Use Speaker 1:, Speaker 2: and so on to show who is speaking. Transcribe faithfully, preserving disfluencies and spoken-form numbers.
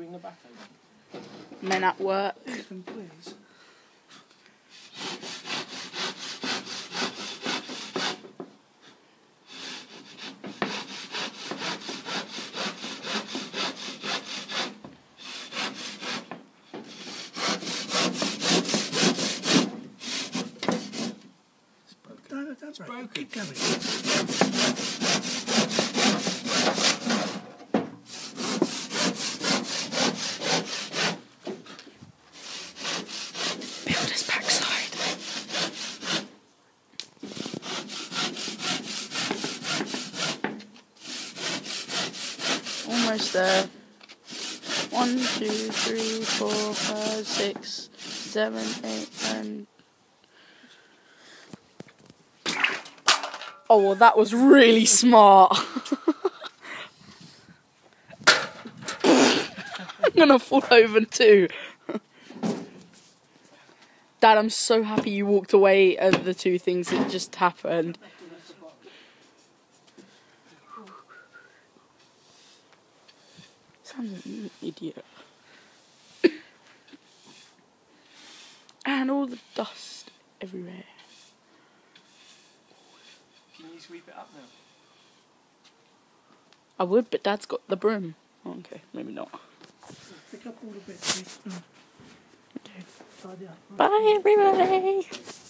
Speaker 1: bring the back over.
Speaker 2: Men at work.
Speaker 3: Ethan, please. No, no, that's right.
Speaker 1: Broken.
Speaker 3: Keep going.
Speaker 2: Builder's backside. Almost there. One, two, three, four, five, six, seven, eight, nine. Oh, well, that was really smart. I'm gonna fall over too. Dad, I'm so happy you walked away at the two things that just happened. Sounds like an idiot. And all the dust everywhere.
Speaker 1: Can you sweep it up now?
Speaker 2: I would, but Dad's got the broom. Oh, okay, maybe not.
Speaker 3: Pick up all the bits.
Speaker 2: Okay.
Speaker 3: Tidy up.
Speaker 2: Bye, everybody.